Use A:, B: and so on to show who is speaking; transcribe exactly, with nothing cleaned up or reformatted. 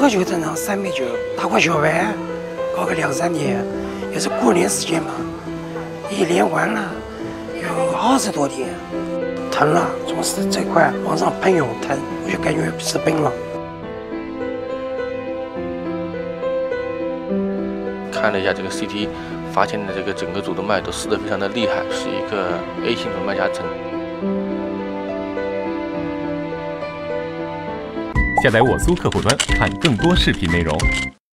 A: 喝酒正常三杯酒，打过小白，搞个两三天，也是过年时间嘛，一连完了有二十多天，疼了，从这块往上喷涌疼，我就感觉是病了。
B: 看了一下这个 C T， 发现的这个整个主动脉都撕得非常的厉害，是一个 A 型动脉夹层。
C: 下载我苏客户端，看更多视频内容。